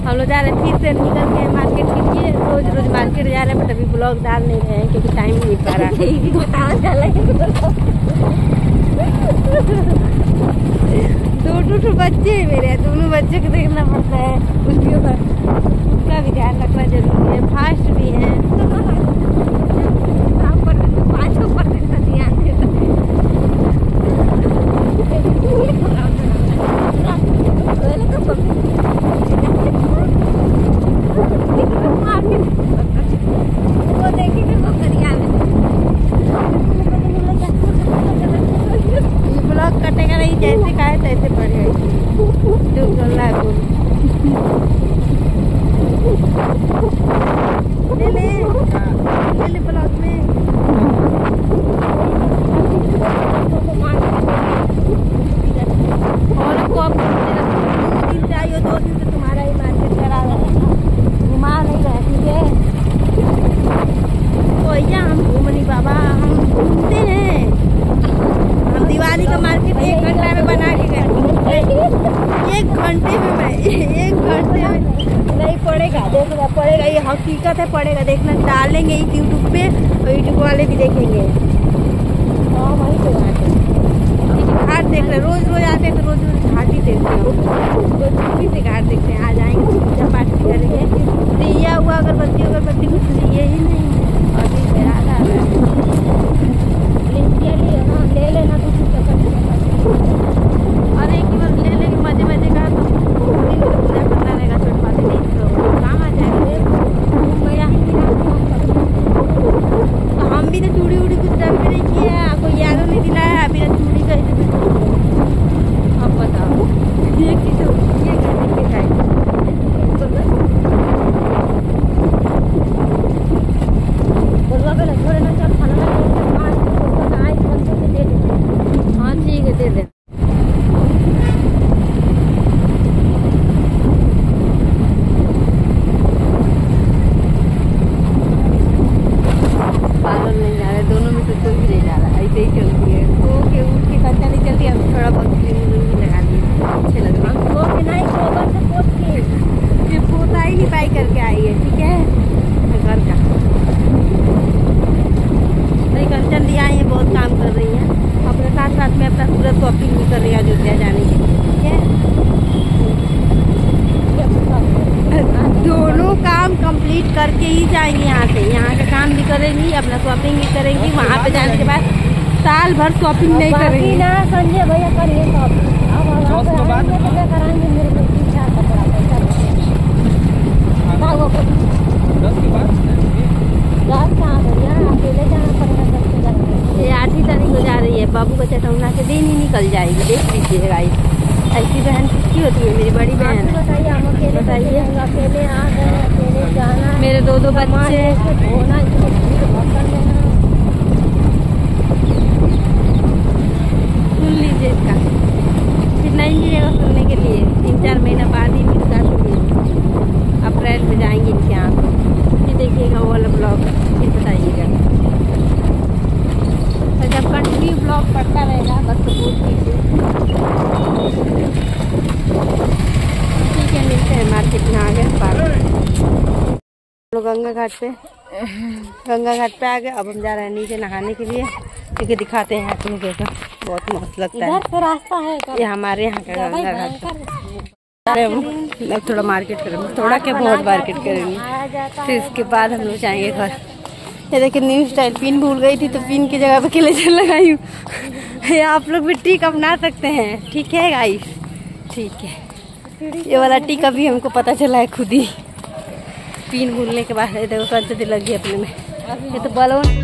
हम लोग जा रहे हैं फिर से निकल के मार्केट के लिए। रोज रोज मार्केट जा रहे हैं बट अभी ब्लॉग डाल नहीं रहे हैं क्योंकि टाइम नहीं पा रहा। दो बच्चे हैं मेरे, दोनों बच्चे को देखना पड़ता है, उसका भी ध्यान रखना जरूरी है। फास्ट भी है, पाँचों पर ध्यान वो देखेंगे वो करिया में ब्लॉग कटेगा नहीं, जैसे कहा है तैसे पड़ेगा। जो चल रहा है ले ब्लॉग में और को अब 2 दिन चाहिए, 2 दिन से तुम्हारा ही मार्केट करा घुमा नहीं रहे। ठीक है तो भैया हम घूमनी बाबा, हम घूमते हैं। हम दिवाली का मार्केट 1 घंटा में बना के गए। 1 घंटे में मैं 1 घंटे में नहीं पड़ेगा, देखना पड़ेगा, ये हकीकत है, पड़ेगा देखना। डालेंगे यूट्यूब पे और यूट्यूब वाले भी देखेंगे। हाँ वहीं पे घाट देख रहे, रोज रोज आते हैं तो रोज रोज घाट ही देखते हैं। रोज से घाट देखते हैं। आ जाएंगे पूजा पाठ करेंगे, दिया हुआ अगरबत्ती अगरबत्ती कुछ लिए ही नहीं। और ले लेना तो और एक बार ले लेंगे मजे मजे का, तो पूजा करना रहेगा। छोटी बात नहीं तो काम आ जाएगा। तो हम भी तो चूड़ी उड़ी कुछ डर में नहीं किए हैं, आपको याद नहीं दिलाया। अभी तो चूड़ी का अब बताओ ये किस ये करने के टाइम थोड़े ना चल खाना दे देते। हाँ ठीक है दे दे। पार्लर नहीं जा रहे, दोनों में से कोई भी नहीं जा रहा, ऐसे ही चलती है। सो के उठ के खर्चा नहीं चलती, हम थोड़ा बहुत क्लीनिंग लगा दिए, अच्छे लग रहे। हम सो के नहीं, गोबर से पोत के ये पोता ही नहीं पाई करके आई है। ठीक है घर का नहीं कंचन लिया है, बहुत काम कर रही है अपने साथ साथ में। अपना सूरत शॉपिंग भी कर रही है अयोध्या जाने के लिए। ठीक है दोनों काम कंप्लीट करके ही जाएंगे यहाँ से। यहाँ का काम भी करेंगी, अपना शॉपिंग भी करेंगी। वहाँ पे जाने के बाद साल भर शॉपिंग नहीं करेंगी ना। संजय भैया करिए शॉपिंग, कराएंगे मेरे को 3-4 कपड़ा ये 8वीं तारीख को जा रही है। बाबू का चटौना के दिन ही निकल जाएगी, देख लीजिएगा। ऐसी बहन किसकी होती है? मेरी बड़ी बहन है। बताइए हम अकेले बताइए, अकेले आ गए, अकेले जाना। मेरे 2 बच्चे सुन लीजिए इसका, फिर नहीं मिलेगा सुनने के लिए। 3-4 महीना बाद ही मिलता। अप्रैल में जाएंगे इनके यहाँ, फिर देखिएगा वो वाला ब्लॉग, फिर बताइएगा। तो जब कंटिन्यू ब्लॉग पड़ता रहेगा बस सपोर्ट कीजिए। ठीक है मिलते हैं मार्केट में। आ गए पार्क, लोग गंगा घाट पे आ गए। अब हम जा रहे हैं नीचे नहाने के लिए, क्योंकि दिखाते हैं आप लोगों का बहुत मस्त लगता है। इधर रास्ता है ये हमारे यहाँ का गंगा घाट का। अब थोड़ा मार्केट करेंगे, थोड़ा क्या बहुत मार्केट करेंगे, फिर इसके बाद हम लोग जाएंगे घर। ये देखिए न्यू स्टाइल, पिन भूल गई थी तो पिन की जगह पे क्लेचर लगाई हूँ। आप लोग भी टिक अपना सकते हैं। ठीक है गाइस, ठीक है। ये वाला टिक अभी हमको पता चला है खुद ही, पिन भूलने के बाद। देखो कंचन लग गई अपने में। ये तो बलून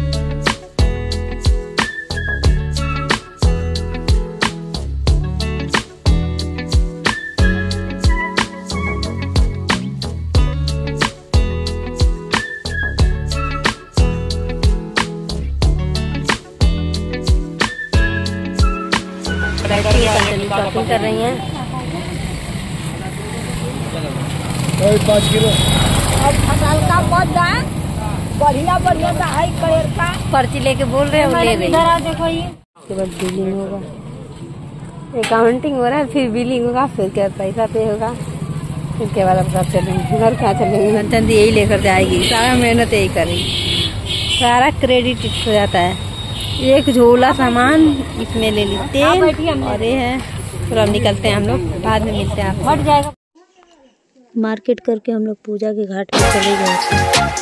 शॉपिंग कर रही हैं। 5 किलो अब फसल का पौधा बढ़िया बढ़िया है कलर का। पर्ची लेके बोल रहे हो ले रही। देखो ये उसके बाद बिलिंग होगा, अकाउंटिंग हो रहा है, फिर बिलिंग होगा, फिर क्या पैसा पे होगा। इसके बाद अब सब चलेंगे घर, कहाँ चलेंगे। कंचन दी यही लेकर जाएगी, सारा मेहनत यही करेगी, सारा क्रेडिट हो जाता है। एक झोला सामान इसमें ले ली, तेल और ये है। फिर अब निकलते हैं हम लोग, बाद में मिलते हैं। आप हट जाएगा। मार्केट करके हम लोग पूजा के घाट पे चले गए थे।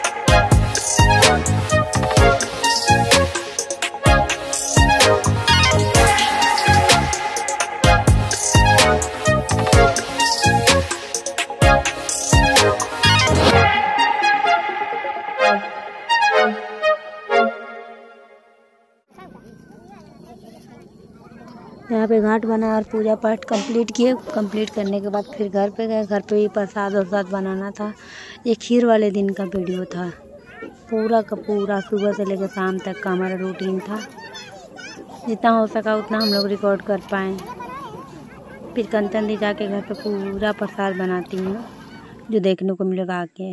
यहाँ पे घाट बना और पूजा पाठ कंप्लीट किए। कंप्लीट करने के बाद फिर घर पे गए। घर पे ही प्रसाद वरसाद बनाना था। ये खीर वाले दिन का वीडियो था, पूरा का पूरा सुबह से लेकर शाम तक का हमारा रूटीन था। जितना हो सका उतना हम लोग रिकॉर्ड कर पाएँ। फिर कंचन दी जाके घर पे पूरा प्रसाद बनाती हूँ, जो देखने को मिलेगा आके।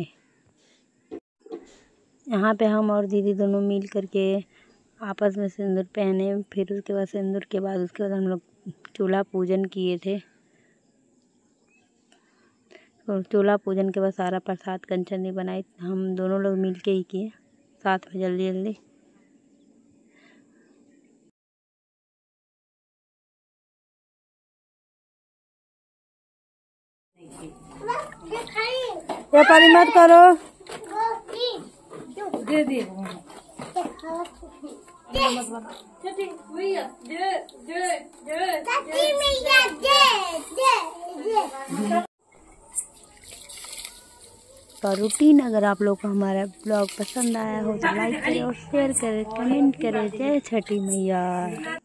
यहाँ पे हम और दीदी दोनों मिल करके आपस में सिंदूर पहने। फिर उसके बाद सिंदूर के बाद हम लोग चूल्हा पूजन किए थे। और चूल्हा पूजन के बाद सारा प्रसाद कंचन दी बनाई, हम दोनों लोग मिल के ही किए साथ में, जल्दी जल्दी। ये पानी मत करो, दे दे का रूटीन। अगर आप लोग को हमारा ब्लॉग पसंद आया हो तो लाइक करें और शेयर करें, कमेंट करें। जय छठी मैया।